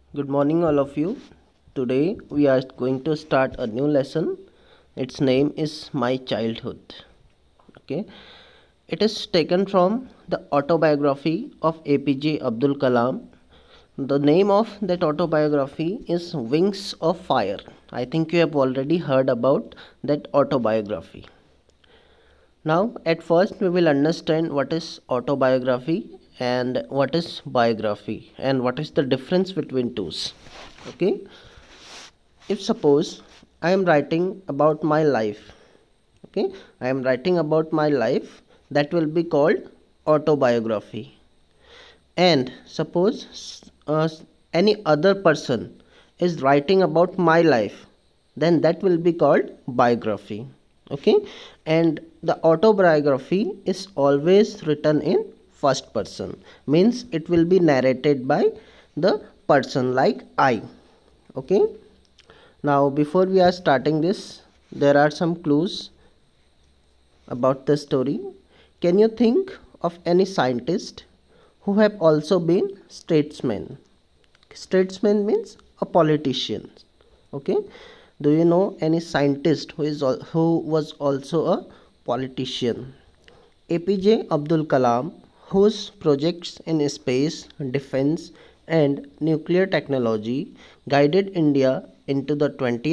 Good morning, all of you. Today we are going to start a new lesson. Its name is My Childhood. Okay, it is taken from the autobiography of APJ Abdul Kalam. The name of that autobiography is Wings of Fire. I think you have already heard about that autobiography. Now, at first, we will understand what is autobiography and what is biography and what is the difference between two. Okay, if suppose I am writing about my life, okay, I am writing about my life, that will be called autobiography. And suppose any other person is writing about my life, then that will be called biography. Okay, and the autobiography is always written in first person, means it will be narrated by the person like I. Okay, now before we are starting this, there are some clues about the story. Can you think of any scientist who have also been statesmen? Statesman means a politician. Okay, do you know any scientist who was also a politician? APJ Abdul Kalam, whose projects in space, defense and nuclear technology guided India into the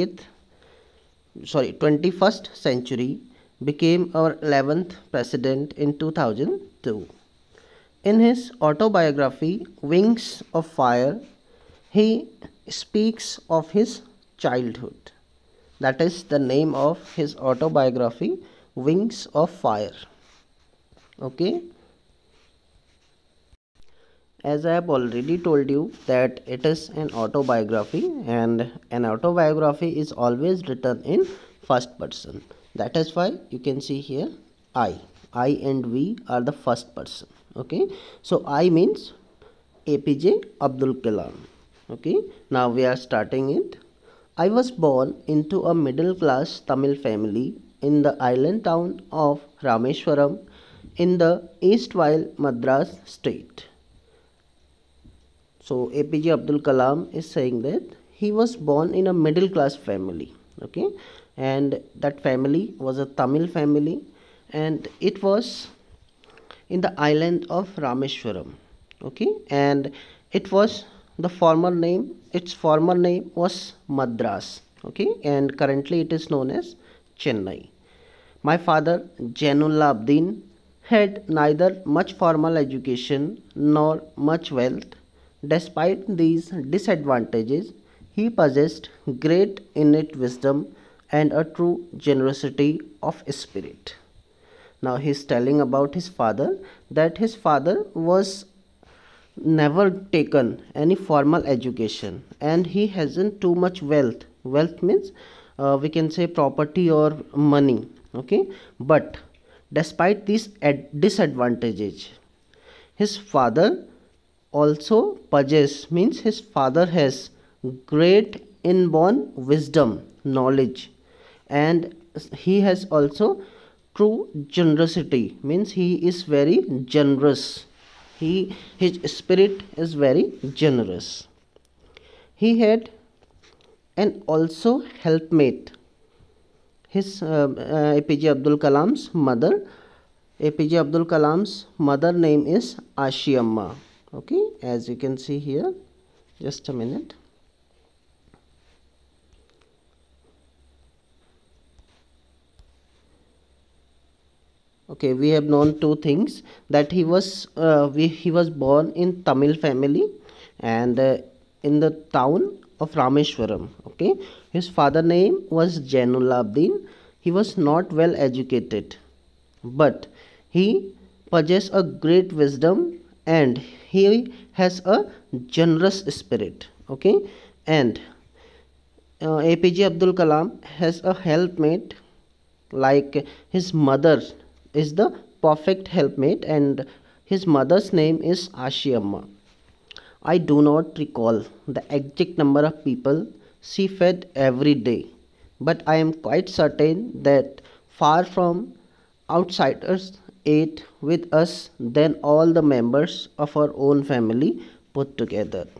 21st century, became our 11th president in 2002. In his autobiography, Wings of Fire, he speaks of his childhood. That is the name of his autobiography, Wings of Fire. Okay. As I have already told you that it is an autobiography, and an autobiography is always written in first person. That is why you can see here I and we are the first person. Okay, so I means APJ Abdul Kalam. Okay, now we are starting it. I was born into a middle class Tamil family in the island town of Rameshwaram in the erstwhile Madras state. So APJ Abdul Kalam is saying that he was born in a middle class family. Okay, and that family was a Tamil family, and it was in the island of Rameshwaram. Okay, and it was the former name, its former name was Madras. Okay, and currently it is known as Chennai. My father, Jainullah Abdin, had neither much formal education nor much wealth. Despite these disadvantages, he possessed great innate wisdom and a true generosity of spirit. Now he is telling about his father, that his father was never taken any formal education and he hasn't too much wealth means we can say property or money. Okay, but despite these disadvantages, his father also possess, means his father has great inborn wisdom, knowledge, and he has also true generosity, means he is very generous. His spirit is very generous. He had an also helpmate, his APJ Abdul Kalam's mother. APJ Abdul Kalam's mother name is Ashiamma. Okay, as you can see here, just a minute. Okay, we have known two things, that he was born in Tamil family and in the town of Rameshwaram. Okay, his father name was Jainullah Abdin. He was not well educated, but he possessed a great wisdom and he has a generous spirit. Okay, and APJ Abdul Kalam has a helpmate, like his mother is the perfect helpmate, and his mother's name is Ashiamma. I do not recall the exact number of people she fed every day, but I am quite certain that far from outsiders ate with us than all the members of our own family put together.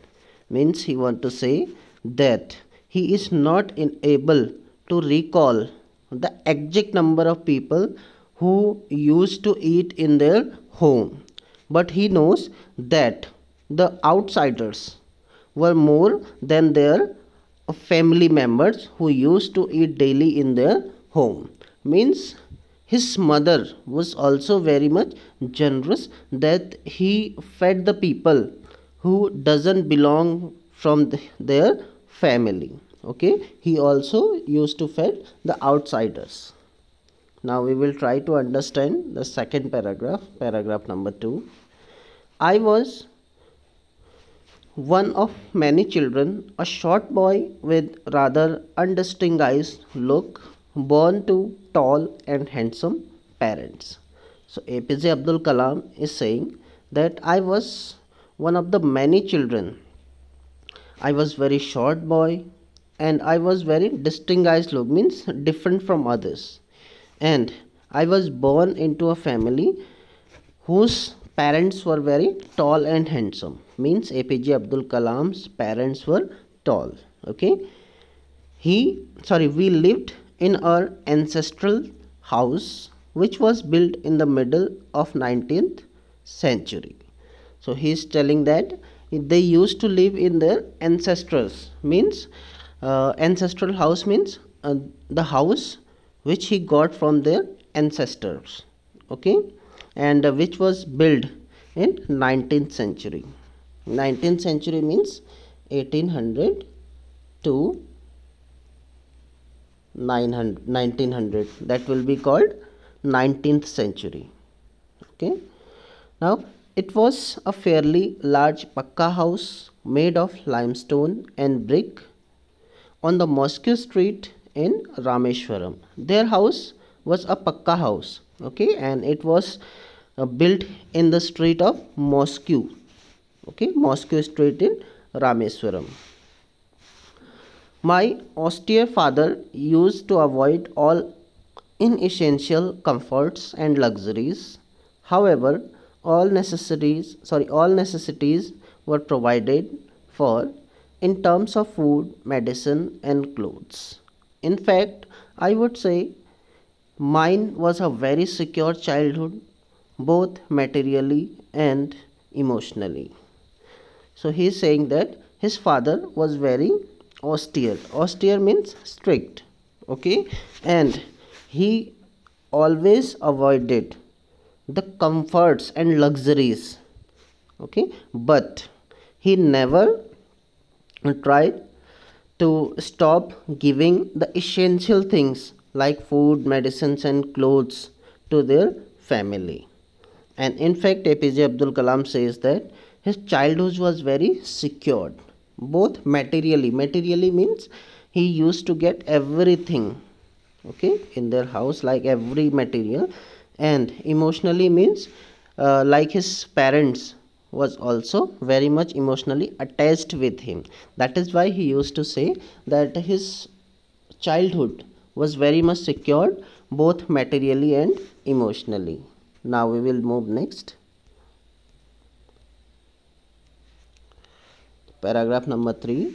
means he want to say that he is not able to recall the exact number of people who used to eat in their home, but he knows that the outsiders were more than their family members who used to eat daily in their home. Means his mother was also very much generous, that he fed the people who doesn't belong from their family. Okay, he also used to feed the outsiders. Now we will try to understand the second paragraph, paragraph number 2. I was one of many children, a short boy with rather undistinguished look, born to tall and handsome parents. So APJ Abdul Kalam is saying that I was one of the many children. I was very short boy and I was very distinguished look, means different from others. And I was born into a family whose parents were very tall and handsome, means APJ Abdul Kalam's parents were tall. Okay, we lived in our ancestral house which was built in the middle of 19th century. So he is telling that they used to live in their ancestors, means ancestral house means the house which he got from their ancestors. Okay, and which was built in 19th century. 19th century means 1800 to 1900, that will be called 19th century. Okay, now it was a fairly large pakka house made of limestone and brick on the Mosque Street in Rameshwaram. Their house was a pakka house. Okay, and it was built in the street of Mosque. Okay, Mosque Street in Rameswaram. My austere father used to avoid all inessential comforts and luxuries. However, all necessities were provided for in terms of food, medicine, and clothes. In fact, I would say mine was a very secure childhood, both materially and emotionally. So he is saying that his father was very austere. Austere means strict. Okay, and he always avoided the comforts and luxuries. Okay, but he never tried to stop giving the essential things like food, medicines, and clothes to their family. And in fact, APJ Abdul Kalam says that his childhood was very secured, both materially. Materially means he used to get everything, okay, in their house, like every material. And emotionally means like his parents was also very much emotionally attached with him. That is why he used to say that his childhood was very much secured, both materially and emotionally. Now we will move next. Paragraph number 3.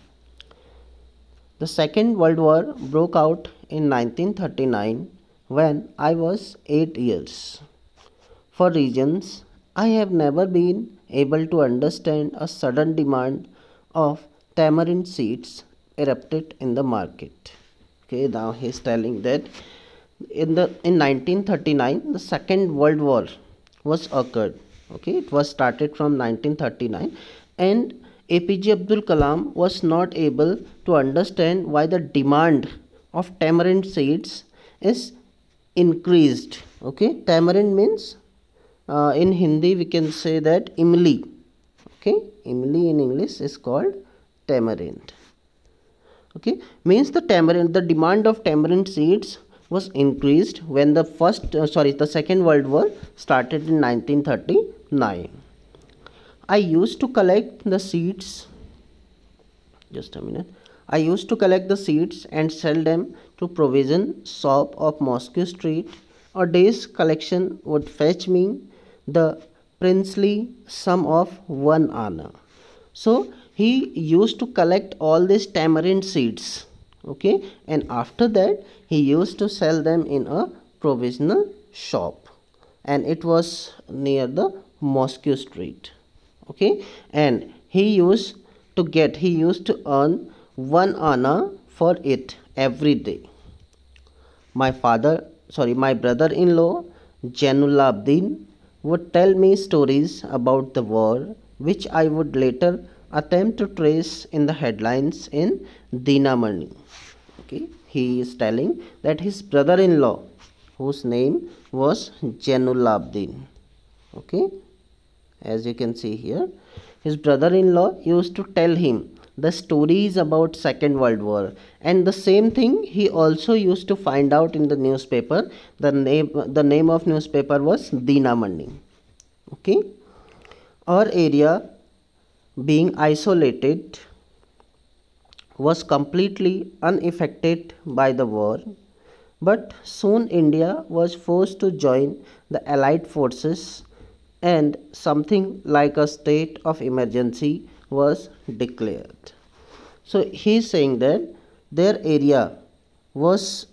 The Second World War broke out in 1939 when I was 8 years. For reasons I have never been able to understand, a sudden demand of tamarind seeds erupted in the market. Okay, now he is telling that in 1939 the Second World War was occurred. Okay, it was started from 1939, and APJ Abdul Kalam was not able to understand why the demand of tamarind seeds is increased. Okay, tamarind means in Hindi we can say that imli. Okay, imli in English is called tamarind. Okay, means the demand of tamarind seeds was increased when the Second World War started in 1939. I used to collect the seeds. Just a minute. I used to collect the seeds and sell them to provision shop of Mosque Street. A day's collection would fetch me the princely sum of 1 anna. So he used to collect all these tamarind seeds, okay, and after that he used to sell them in a provisional shop, and it was near the Moscow Street, okay, and he used to earn 1 anna for it every day. My brother-in-law, Jainulabdin, would tell me stories about the war, which I would later attempt to trace in the headlines in Dinamani. Okay, he is telling that his brother-in-law, whose name was Jainulabdin. Okay, as you can see here, his brother-in-law used to tell him the stories about Second World War, and the same thing he also used to find out in the newspaper. The name of newspaper was Dinamani. Okay, our area, being isolated, was completely unaffected by the war, but soon India was forced to join the Allied forces, and something like a state of emergency was declared. So he is saying that their area was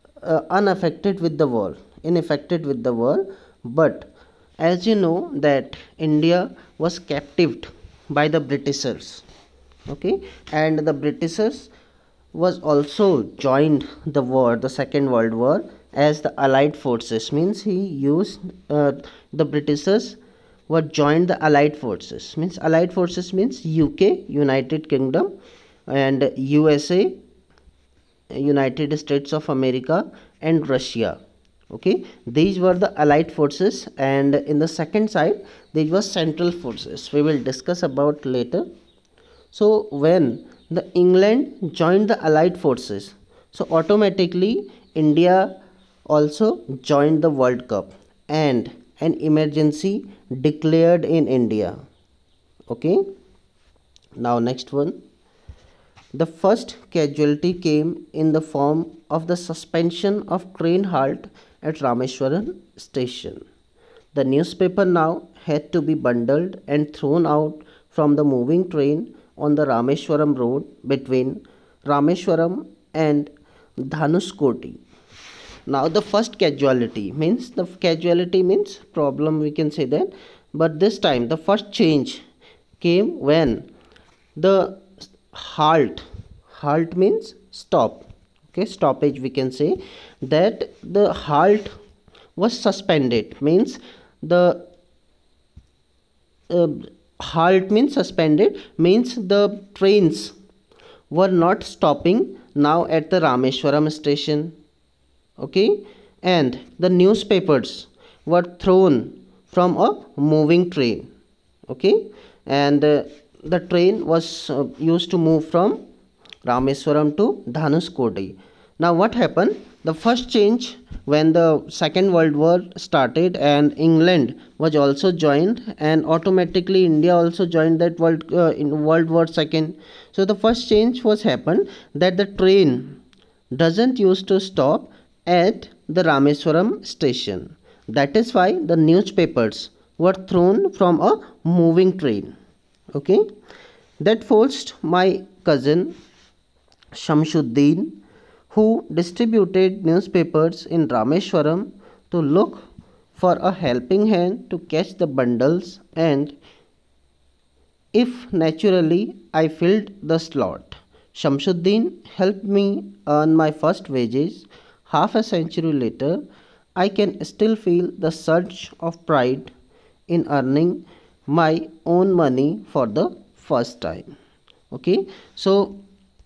unaffected with the war, but as you know that India was captivated by the Britishers, okay, and the Britishers was also joined the Second World War as the Allied forces. Means he used the Britishers were joined the Allied forces. Means Allied forces means UK, United Kingdom, and USA, United States of America, and Russia. Okay, these were the Allied forces, and in the second side these were Central forces. We will discuss about later. So when the England joined the Allied forces, so automatically India also joined the World Cup, and an emergency declared in India. Okay, now next one. The first casualty came in the form of the suspension of train halt at Rameswaram station. The newspaper now had to be bundled and thrown out from the moving train on the Rameswaram road between Rameswaram and Dhanuskoti. Now the first casualty means problem, we can say that, but this time the first change came when the halt means stop, okay, stoppage, we can say that the halt was suspended. Means the halt means suspended, means the trains were not stopping now at the Rameswaram station, okay, and the newspapers were thrown from a moving train, okay, and the train was used to move from Rameswaram to Dhanuskodi. Now what happened? The first change when the Second World War started and England was also joined, and automatically India also joined that in World War II. So the first change was happened that the train doesn't used to stop at the Rameswaram station. That is why the newspapers were thrown from a moving train. Okay, that forced my cousin Shamsuddin, who distributed newspapers in Rameswaram, to look for a helping hand to catch the bundles, and if naturally I filled the slot. Shamsuddin helped me earn my first wages. Half a century later, I can still feel the surge of pride in earning my own money for the first time. Okay, so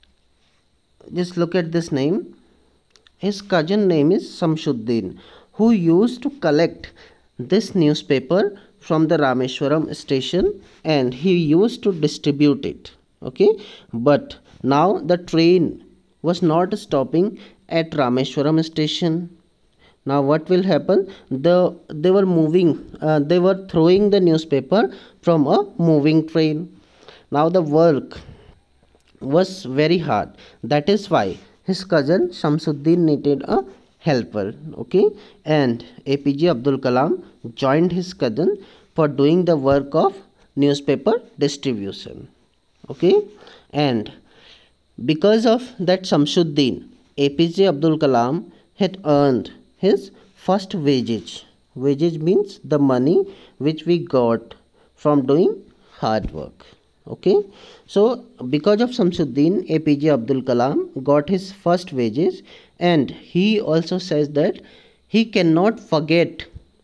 just look at this name. His cousin name is Shamsuddin, who used to collect this newspaper from the Rameswaram station, and he used to distribute it. Okay, but now the train was not stopping at Rameswaram station. Now what will happen? They were throwing the newspaper from a moving train. Now the work was very hard. That is why his cousin Shamsuddin needed a helper. Okay, and APJ Abdul Kalam joined his cousin for doing the work of newspaper distribution. Okay, and because of that Shamsuddin, APJ Abdul Kalam had earned his first wages. Wages means the money which we got from doing hard work. Okay, so because of Shamsuddin, APJ Abdul Kalam got his first wages, and he also says that he cannot forget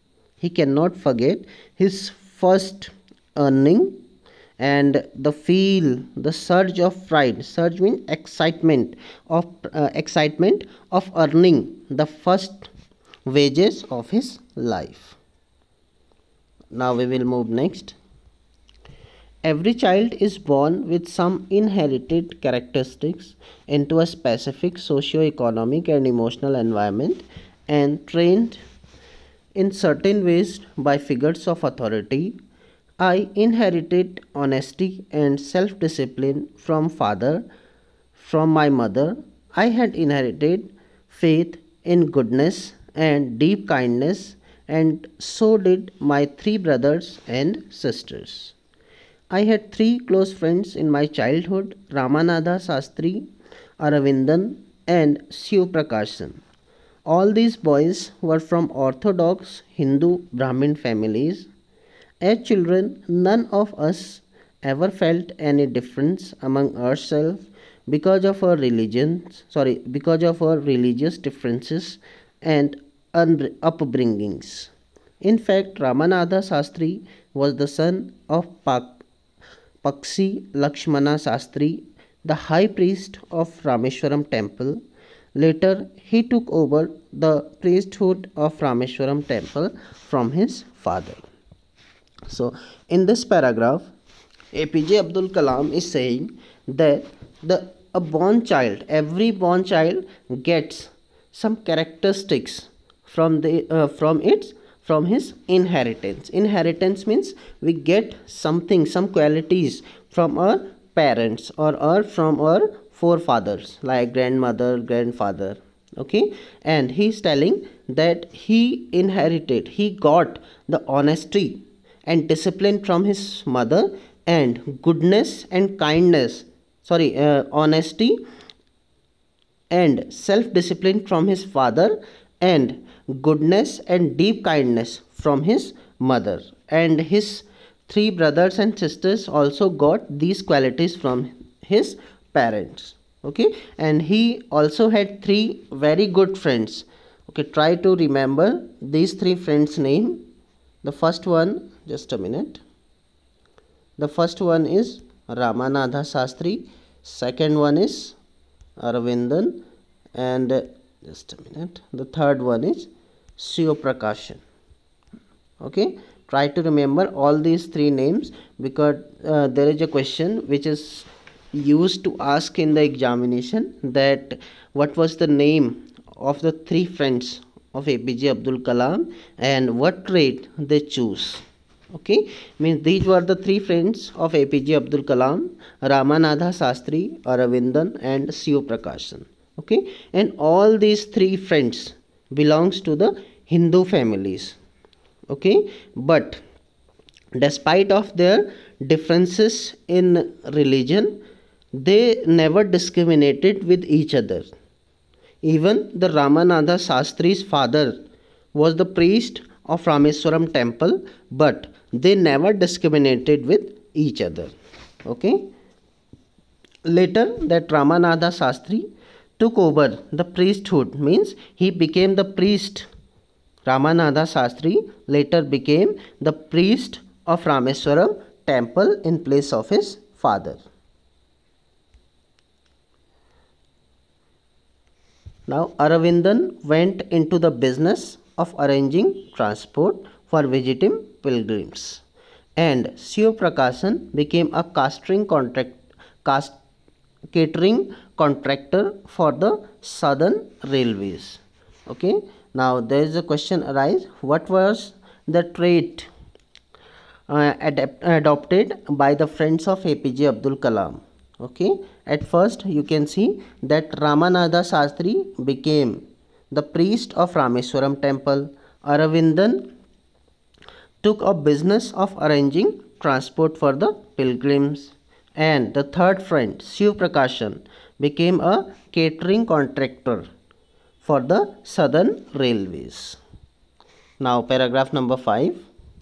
his first earning, and the surge of pride. Surge means excitement of earning the first wages of his life. Now we will move next. Every child is born with some inherited characteristics into a specific socio-economic and emotional environment, and trained in certain ways by figures of authority. I inherited honesty and self-discipline from father. From my mother, I had inherited faith in goodness and deep kindness, and so did my three brothers and sisters. I had three close friends in my childhood: Ramanatha Sastri, Aravindan, and Shiv Prakashan. All these boys were from orthodox Hindu Brahmin families. As children, none of us ever felt any difference among ourselves because of our religious differences and upbringings. In fact, Ramanatha Sastri was the son of Paksi Lakshmana Sastri, the high priest of Rameshwaram temple. Later, he took over the priesthood of Rameshwaram temple from his father. So, in this paragraph, APJ Abdul Kalam is saying that every born child gets some characteristics from his inheritance. Inheritance means we get something, some qualities from our parents or from our forefathers like grandmother, grandfather. Okay, and he's telling that he got the honesty and discipline from his mother, and goodness and kindness, honesty and self discipline from his father, and goodness and deep kindness from his mother. And his three brothers and sisters also got these qualities from his parents. Okay, and he also had three very good friends. Okay, try to remember these three friends' name. The first one, just a minute. The first one is Ramanatha Sastri. Second one is Aravindan, and just a minute. The third one is Shiv Prakashan. Okay, try to remember all these three names, because there is a question which is used to ask in the examination that what was the name of the three friends of APJ Abdul Kalam and what trait they choose. Okay, means these were the three friends of APJ Abdul Kalam: Ramanatha Sastri, Aravindan, and Shiv Prakashan. Okay, and all these three friends belongs to the Hindu families. Okay, but despite of their differences in religion, they never discriminated with each other. Even the Ramanatha Sastri's father was the priest of Rameswaram temple, but they never discriminated with each other. Okay. Later, that Ramanatha Sastri took over the priesthood, means he became the priest. Ramanatha Sastri later became the priest of Rameswaram temple in place of his father. Now, Aravindan went into the business of arranging transport for visiting pilgrims, and Shiv Prakashan became a catering contractor for the Southern Railways. Okay. Now, there is a question arise: what was the trait adopted by the friends of APJ Abdul Kalam? Okay, at first you can see that Ramanatha Sastri became the priest of Rameswaram temple. Aravindan took up business of arranging transport for the pilgrims, And the third friend, Shiv Prakashan, became a catering contractor for the Southern Railways. Now, paragraph number 5.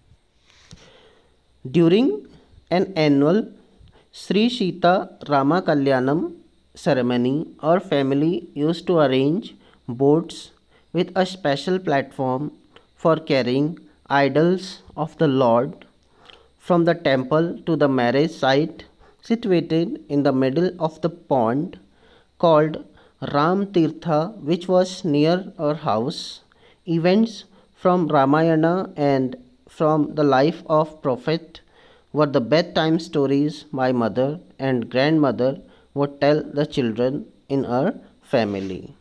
During an annual Sri Sita Rama Kalyanam ceremony, our family used to arrange boats with a special platform for carrying idols of the Lord from the temple to the marriage site situated in the middle of the pond called Ram Tirtha, which was near our house. Events from Ramayana and from the life of Prophet were the bedtime stories my mother and grandmother would tell the children in our family.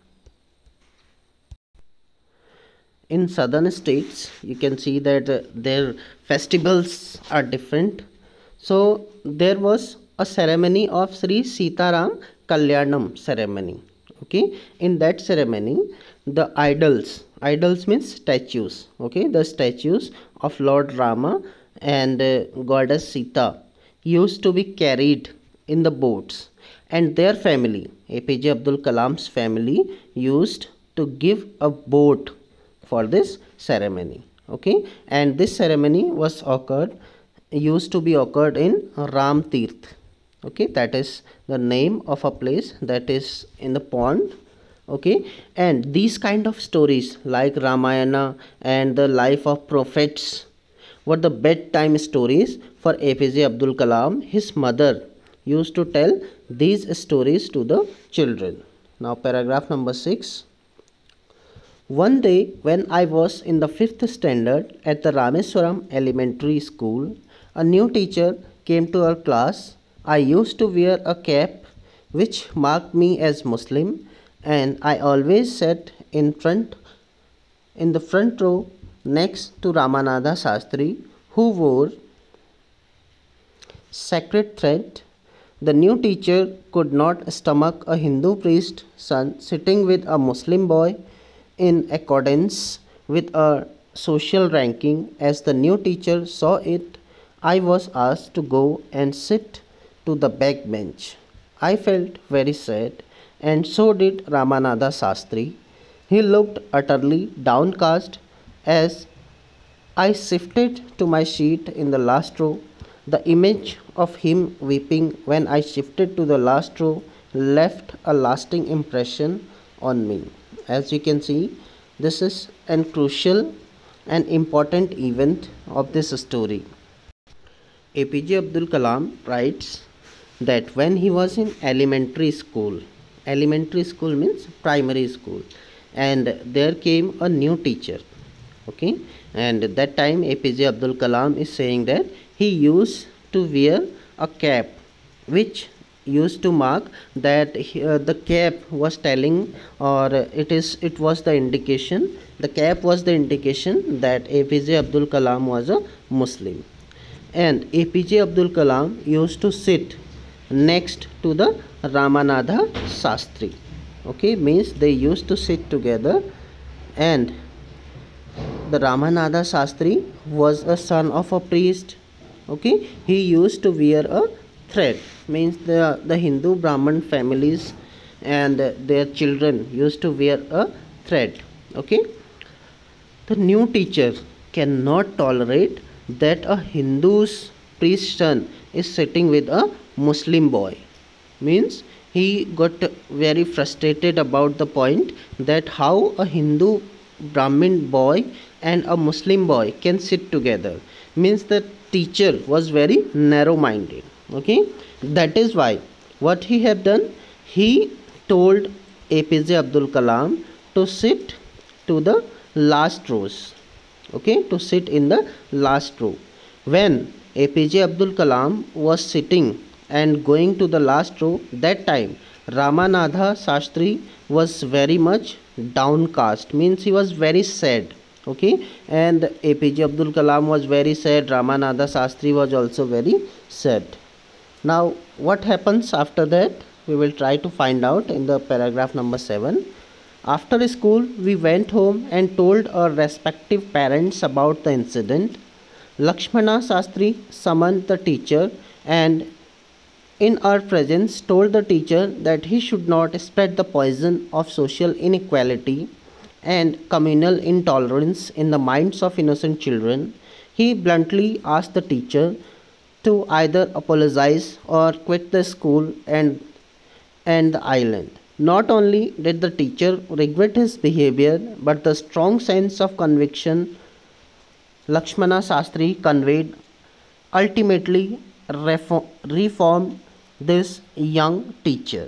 In southern states, you can see that their festivals are different. So there was a ceremony of Sri Sitaram Kalyanam ceremony. Okay, in that ceremony, the idols means statues. Okay, the statues of Lord Rama and goddess Sita used to be carried in the boats, and their family, APJ Abdul Kalam's family, used to give a boat for this ceremony. Okay, and this ceremony used to be occurred in Ram Tirth. Okay, that is the name of a place that is in the pond. Okay, and these kind of stories like Ramayana and the life of prophets were the bedtime stories for APJ Abdul Kalam. His mother used to tell these stories to the children. Now, paragraph number 6. One day, when I was in the 5th standard at the Rameswaram Elementary School, a new teacher came to our class. I used to wear a cap which marked me as Muslim, and I always sat in the front row next to Ramanatha Shastri, who wore sacred thread. The new teacher could not stomach a Hindu priest's son sitting with a Muslim boy. In accordance with a social ranking, as the new teacher saw it, I was asked to go and sit to the back bench. I felt very sad, and so did Ramanatha Shastri. He looked utterly downcast as I shifted to my seat in the last row. The image of him weeping when I shifted to the last row left a lasting impression on me. As you can see, this is a crucial and important event of this story. APJ Abdul Kalam writes that when he was in elementary school means primary school, and there came a new teacher. Okay, and at that time APJ Abdul Kalam is saying that he used to wear a cap which used to mark that the cap was telling, or it was the indication, the cap was the indication that APJ Abdul Kalam was a Muslim. And APJ Abdul Kalam used to sit next to the Ramanatha Shastri. Okay, means they used to sit together, and the Ramanatha Shastri was a son of a priest. Okay, he used to wear a thread, means the Hindu Brahman families and their children used to wear a thread. Okay, the new teacher cannot tolerate that a Hindu's priest son is sitting with a Muslim boy. Means he got very frustrated about the point that how a Hindu Brahmin boy and a Muslim boy can sit together. Means the teacher was very narrow minded. Okay, that is why what he have done, he told APJ Abdul Kalam to sit to the last rows. Okay, to sit in the last row. When APJ Abdul Kalam was sitting and going to the last row, that time Ramanatha Shastri was very much downcast, means he was very sad. Okay, and APJ Abdul Kalam was very sad, Ramanatha Shastri was also very sad. Now what happens after that, we will try to find out in the paragraph number 7. After school, we went home and told our respective parents about the incident. Lakshmana Shastri summoned the teacher and in our presence told the teacher that he should not spread the poison of social inequality and communal intolerance in the minds of innocent children. He bluntly asked the teacher to either apologize or quit the school and the island. Not only did the teacher regret his behavior, but the strong sense of conviction Lakshmana Sastri conveyed ultimately reformed this young teacher.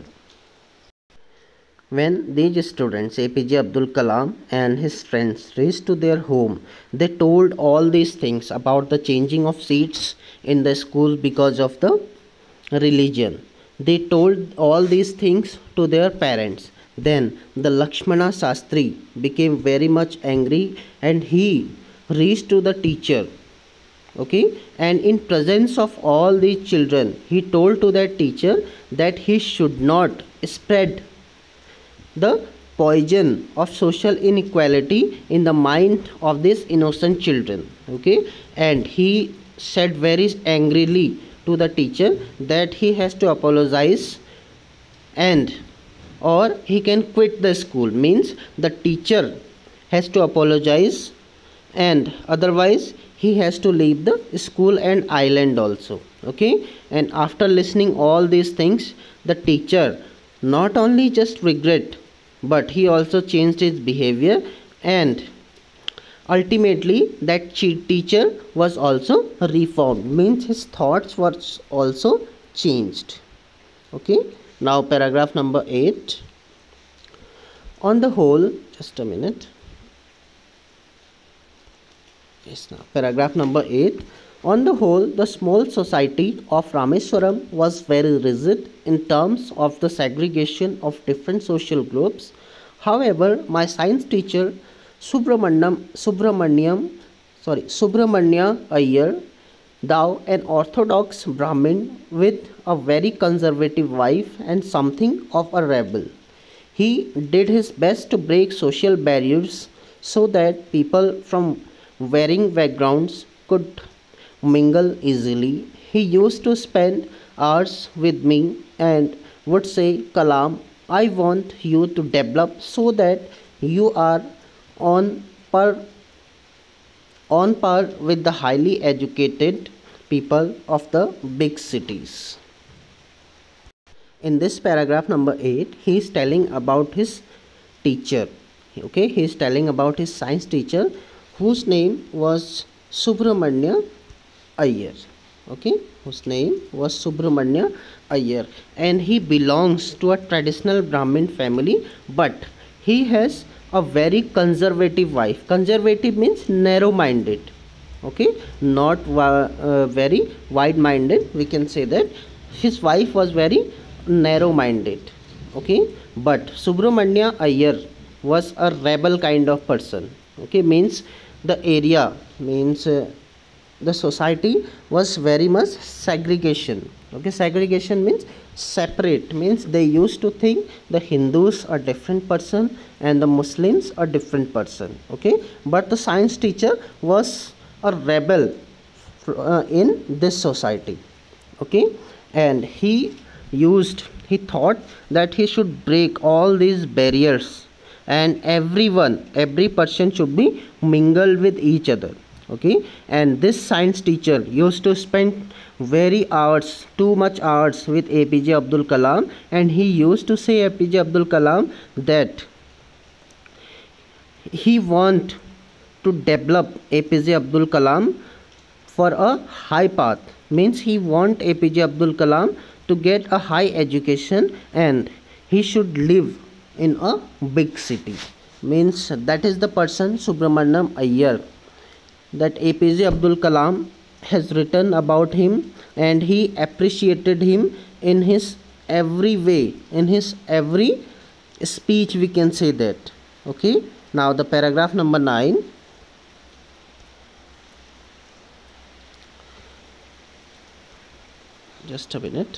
When these students, APJ Abdul Kalam and his friends, reached to their home, they told all these things about the changing of seats in the school because of the religion. They told all these things to their parents. Then the Lakshmana Sastri became very much angry and he reached to the teacher. Okay, and in presence of all these children, he told to that teacher that he should not spread the poison of social inequality in the mind of these innocent children. Okay, and he said very angrily to the teacher that he has to apologize and or he can quit the school, means the teacher has to apologize and otherwise he has to leave the school and island also. Okay, and after listening all these things, the teacher not only just regret but he also changed his behavior, and ultimately that teacher was also reformed, means his thoughts were also changed. Okay, now paragraph number 8. On the whole, just a minute. Yes, now paragraph number 8. On the whole, the small society of Rameswaram was very rigid in terms of the segregation of different social groups. However, my science teacher Subramanya Iyer, thou an orthodox Brahmin with a very conservative wife and something of a rebel, he did his best to break social barriers so that people from varying backgrounds could mingle easily. He used to spend hours with me and would say, Kalam, I want you to develop so that you are on par with the highly educated people of the big cities. In this paragraph number 8, he is telling about his teacher. Okay, he is telling about his science teacher whose name was Subramanya Iyer. Okay, whose name was Subramanya Iyer, and he belongs to a traditional Brahmin family, but he has a very conservative wife. Conservative means narrow minded. Okay, not very wide minded, we can say that. His wife was very narrow minded. Okay, but Subramanya Iyer was a rebel kind of person. Okay, means the area, means the society was very much segregation. Okay, segregation means separate, means they used to think the Hindus are different person and the Muslims are different person. Okay, but the science teacher was a rebel in this society. Okay, and he thought that he should break all these barriers and every person should be mingled with each other. Okay, and this science teacher used to spend too much hours with APJ Abdul Kalam, and he used to say APJ Abdul Kalam that he want to develop APJ Abdul Kalam for a high path, means he want APJ Abdul Kalam to get a high education and he should live in a big city, means that is the person Subramanyam Iyer that APJ Abdul Kalam has written about him, and he appreciated him in his every way, in his every speech, we can say that. Okay, now the paragraph number 9. Just a minute.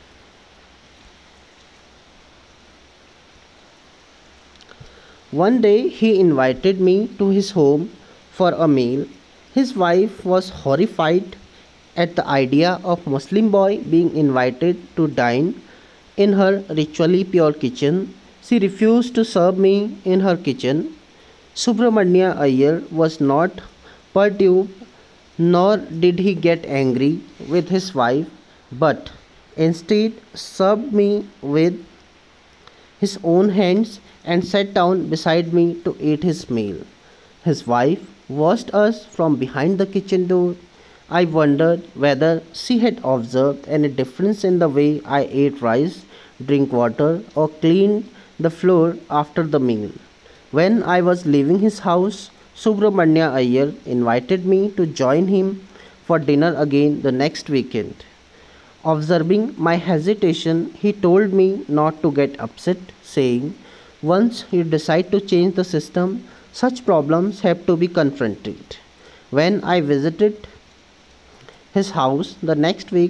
One day he invited me to his home for a meal. His wife was horrified at the idea of Muslim boy being invited to dine in her ritually pure kitchen. She refused to serve me in her kitchen. Subramanya Iyer was not perturbed, nor did he get angry with his wife, but instead served me with his own hands and sat down beside me to eat his meal. His wife watched us from behind the kitchen door. I wondered whether she had observed any difference in the way I ate rice, drank water, or cleaned the floor after the meal. When I was leaving his house, Subramanya Iyer invited me to join him for dinner again the next weekend. Observing my hesitation, he told me not to get upset, saying, once you decide to change the system, such problems have to be confronted. When I visited his house the next week,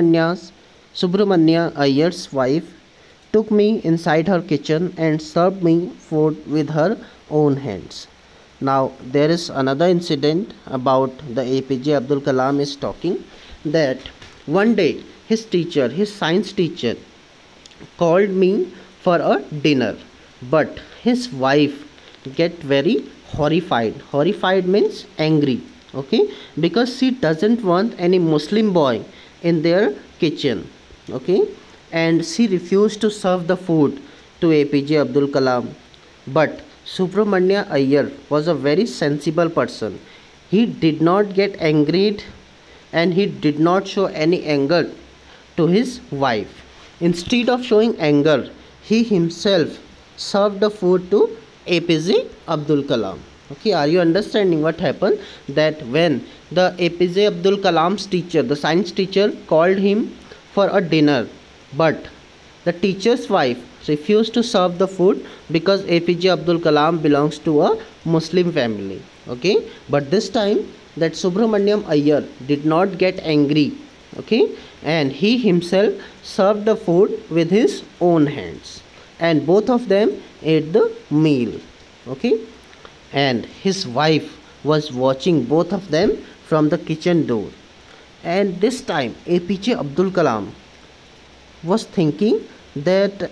Subramanya Iyer's wife took me inside her kitchen and served me food with her own hands. Now there is another incident about the APJ Abdul Kalam is talking that one day his science teacher called me for a dinner, but his wife get very horrified. Horrified means angry, okay, because she doesn't want any Muslim boy in their kitchen, okay, and she refused to serve the food to APJ Abdul Kalam. But Subramanya Iyer was a very sensible person. He did not get angered and he did not show any anger to his wife. Instead of showing anger, he himself served the food to APJ Abdul Kalam. Okay, are you understanding what happened? That when the APJ Abdul Kalam's teacher, the science teacher, called him for a dinner, but the teacher's wife refused to serve the food because APJ Abdul Kalam belongs to a Muslim family. Okay, but this time that Subramanyam Iyer did not get angry, okay, and he himself served the food with his own hands, and both of them ate the meal, okay, and his wife was watching both of them from the kitchen door. And this time APJ Abdul Kalam was thinking that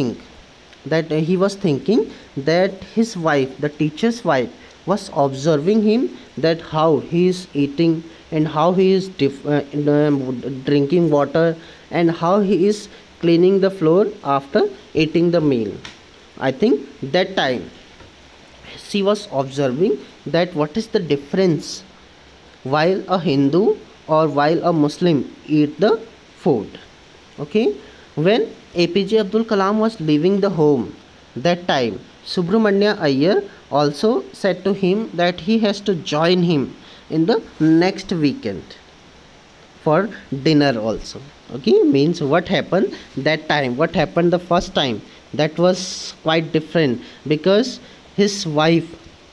he was thinking that his wife, the teacher's wife, was observing him, that how he is eating and how he is drinking water and how he is cleaning the floor after eating the meal. I think that time she was observing that what is the difference while a Hindu or while a Muslim eat the food. Okay, when APJ Abdul Kalam was leaving the home, that time Subramanya Iyer also said to him that he has to join him in the next weekend for dinner also. Okay, means what happened that time, what happened the first time, that was quite different, because his wife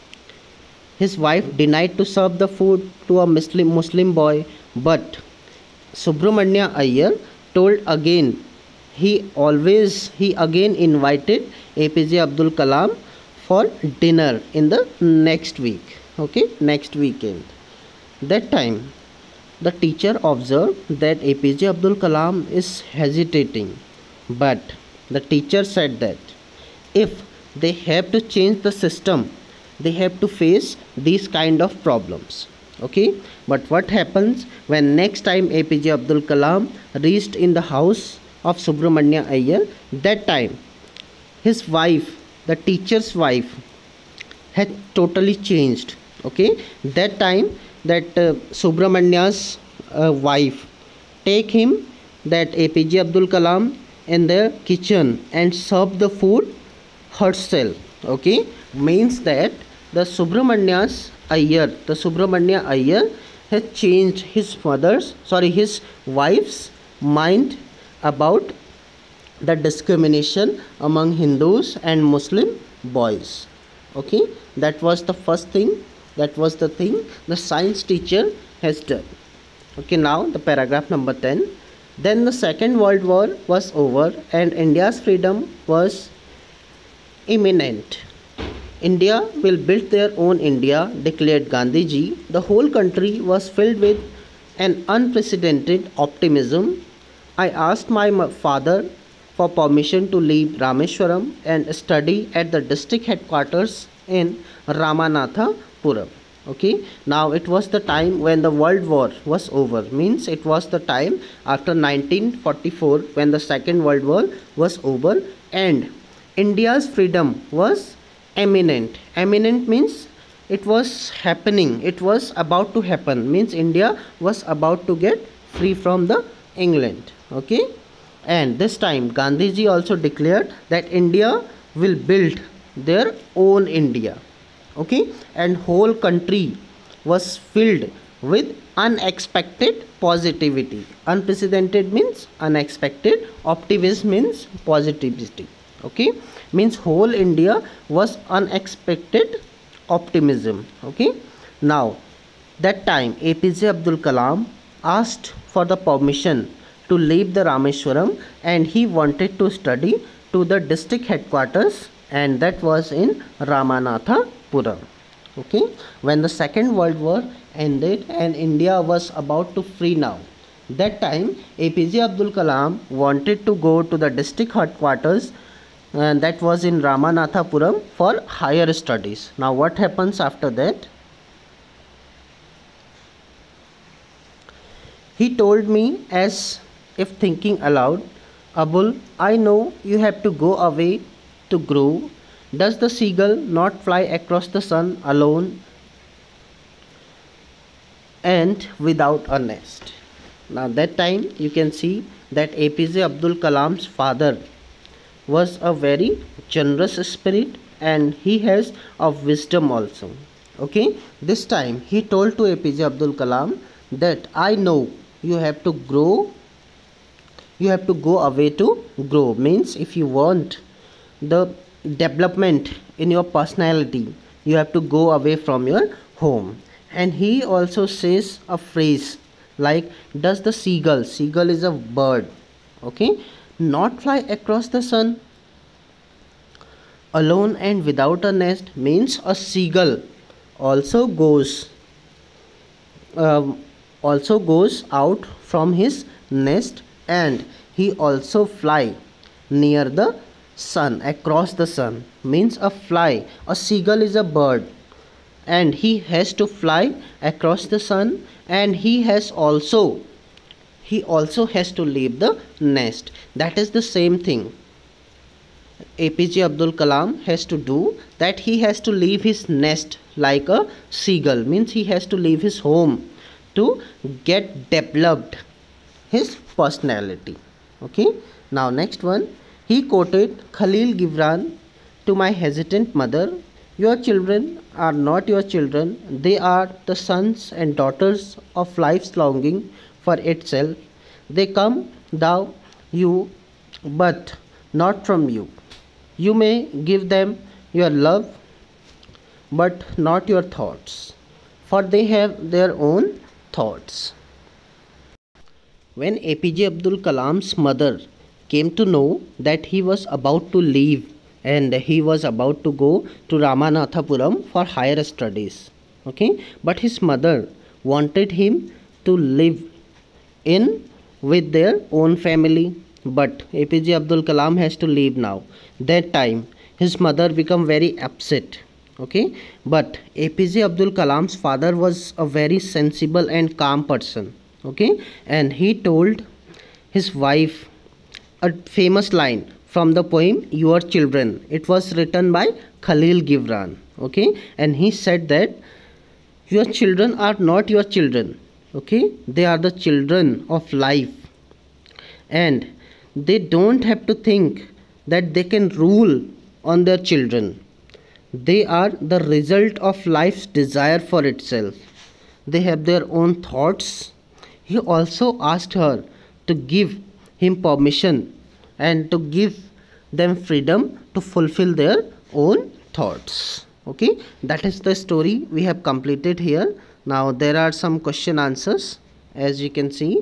denied to serve the food to a Muslim boy, but Subramanya Iyer told again, he again invited APJ Abdul Kalam for dinner in the next week, okay, next weekend. That time the teacher observed that APJ Abdul Kalam is hesitating, but the teacher said that if they have to change the system, they have to face these kind of problems, okay. But what happens when next time APJ Abdul Kalam reached in the house of Subramanya Iyer, that time his wife, the teacher's wife, had totally changed, okay. That time that Subramanya's wife take him, that APJ Abdul Kalam, in their kitchen and serve the food herself, okay. Means that the Subramanya Iyer has changed his wife's mind about the discrimination among Hindus and Muslim boys, okay. That was the first thing, that was the thing the science teacher has done. Okay, now the paragraph number 10. Then the Second World War was over and India's freedom was imminent. India will build their own India, declared Gandhiji. The whole country was filled with an unprecedented optimism, I asked my father for permission to leave Rameshwaram and study at the district headquarters in Ramanathapuram. Okay, now it was the time when the world war was over, means it was the time after 1944 when the second world war was over and India's freedom was imminent. Imminent means it was happening, it was about to happen, means India was about to get free from the England. Okay, and this time Gandhiji also declared that India will build their own India. Okay, and whole country was filled with unexpected positivity. Unprecedented means unexpected, optimism means positivity. Okay, means whole India was unexpected optimism. Okay, now that time APJ Abdul Kalam asked for the permission to leave the Rameshwaram and he wanted to study to the district headquarters, and that was in Ramanathapuram. Okay, when the second world war ended and India was about to free now, that time APJ Abdul Kalam wanted to go to the district headquarters, and that was in Ramanathapuram, for higher studies. Now what happens after that? He told me as if thinking aloud, Abul, I know you have to go away to grow. Does the seagull not fly across the sun alone and without a nest? Now that time you can see that APJ Abdul Kalam's father was a very generous spirit and he has a wisdom also. Okay, this time he told to APJ Abdul Kalam that I know you have to grow, you have to go away to grow, means if you want the development in your personality, you have to go away from your home. And he also says a phrase like, does the seagull is a bird, okay, not fly across the sun alone and without a nest, means a seagull also goes out from his nest and he also fly near the sun, across the sun, means a seagull is a bird and he has to fly across the sun, and he also has to leave the nest. That is the same thing APJ Abdul Kalam has to do, that he has to leave his nest like a seagull, means he has to leave his home to get developed his personality. Okay, now next one, he quoted Khalil Gibran to my hesitant mother, your children are not your children, they are the sons and daughters of life's longing for itself. They come thou you, but not from you. You may give them your love, but not your thoughts, for they have their own thoughts. When APJ Abdul Kalam's mother came to know that he was about to leave and he was about to go to Ramanathapuram for higher studies, okay, but his mother wanted him to live in with their own family, but APJ Abdul Kalam has to leave now. That time his mother become very upset. Okay, but APJ Abdul Kalam's father was a very sensible and calm person. Okay, and he told his wife a famous line from the poem Your Children. It was written by Khalil Gibran. Okay, and he said that your children are not your children. Okay, they are the children of life, and they don't have to think that they can rule on their children. They are the result of life's desire for itself. They have their own thoughts. He also asked her to give him permission and to give them freedom to fulfill their own thoughts. Okay, that is the story we have completed here. Now there are some question answers, as you can see.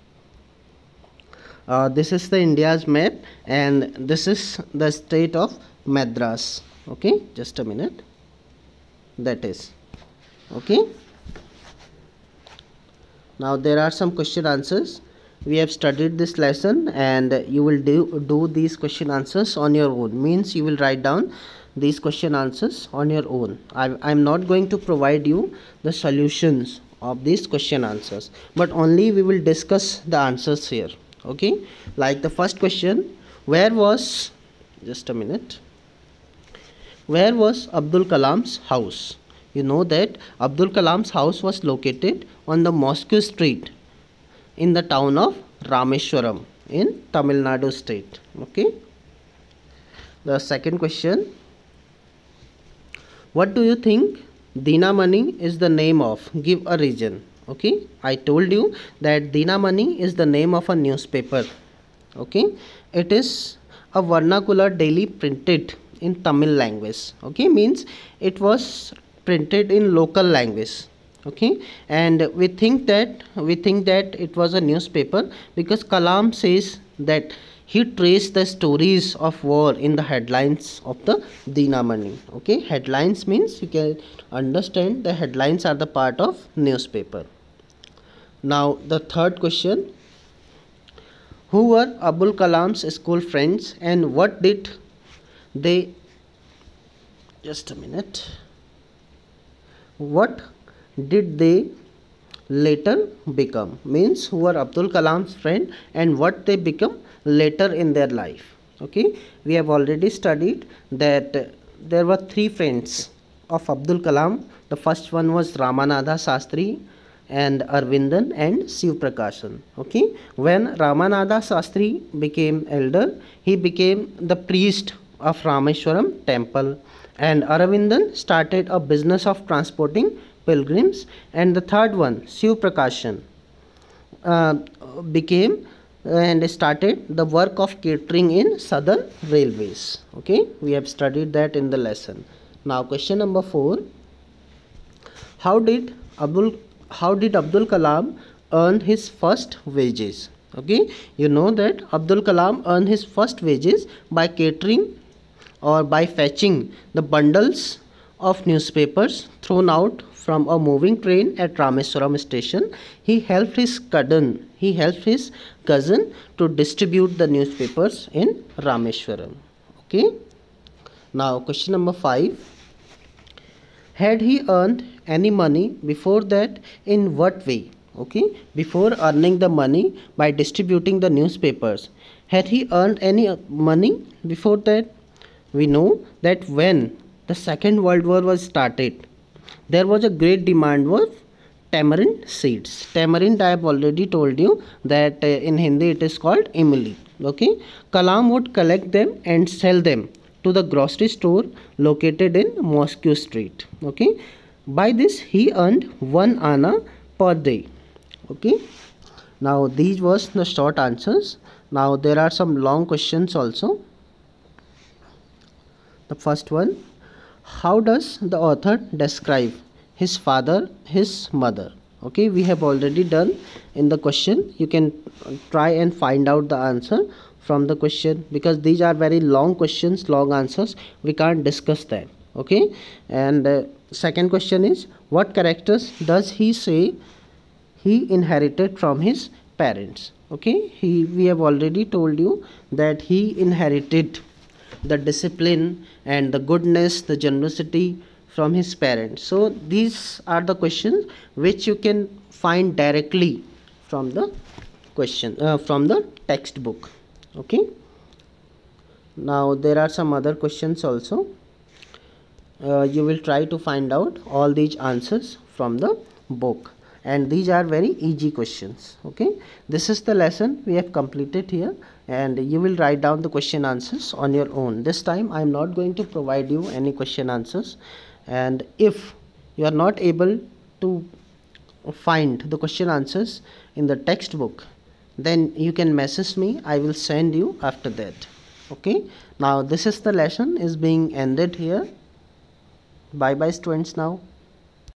This is the India's map and this is the state of Madras. Okay, just a minute. That is okay. Now there are some question answers. We have studied this lesson, and you will do these question answers on your own. Means you will write down these question answers on your own. I'm not going to provide you the solutions of these question answers, but only we will discuss the answers here. Okay, like the first question, where was, just a minute, where was Abdul Kalam's house? You know that Abdul Kalam's house was located on the Mosque Street in the town of Rameshwaram in Tamil Nadu state. Okay. The second question, what do you think Dinamani is the name of? Give a reason. Okay, I told you that Dinamani is the name of a newspaper. Okay, it is a vernacular daily printed in Tamil language. Okay, means it was printed in local language. Okay, and we think that it was a newspaper because Kalam says that he traced the stories of war in the headlines of the Dinamani. Okay, headlines means you can understand the headlines are the part of newspaper. Now the third question, who were Abul Kalam's school friends and what did they, just a minute, what did they later become? Means who were Abdul Kalam's friend and what they become later in their life. Okay, we have already studied that there were three friends of Abdul Kalam. The first one was Ramanatha Sastri and Arvindan and Shiv Prakashan. Okay, when Ramanatha Sastri became elder, he became the priest of Rameshwaram temple, and Aravindan started a business of transporting pilgrims, and the third one, Shiv Prakashan, became and started the work of catering in Southern Railways. Okay, we have studied that in the lesson. Now question number 4, how did Abdul Kalam earn his first wages? Okay, you know that Abdul Kalam earned his first wages by catering or by fetching the bundles of newspapers thrown out from a moving train at Rameswaram station. He helped his cousin to distribute the newspapers in Rameswaram. Okay. Now question number 5. Had he earned any money before that? In what way? Okay. Before earning the money by distributing the newspapers, had he earned any money before that? We know that when the Second World War was started, there was a great demand for tamarind seeds. Tamarind, I have already told you that in Hindi it is called imli. Okay, Kalam would collect them and sell them to the grocery store located in Mosque Street. Okay, by this he earned 1 anna per day. Okay, now these was the short answers. Now there are some long questions also. The first one, how does the author describe his father, his mother? Okay, we have already done in the question. You can try and find out the answer from the question because these are very long questions, long answers. We can't discuss that. Okay, and second question is, what characters does he say he inherited from his parents? Okay, we have already told you that he inherited the discipline and the goodness, the generosity from his parents. So these are the questions which you can find directly from the question from the textbook. Okay, now there are some other questions also. You will try to find out all these answers from the book, and these are very easy questions. Okay, this is the lesson we have completed here, and you will write down the question answers on your own. This time I am not going to provide you any question answers, and if you are not able to find the question answers in the textbook, then you can message me. I will send you after that. Okay, now this is the lesson is being ended here. Bye bye students now.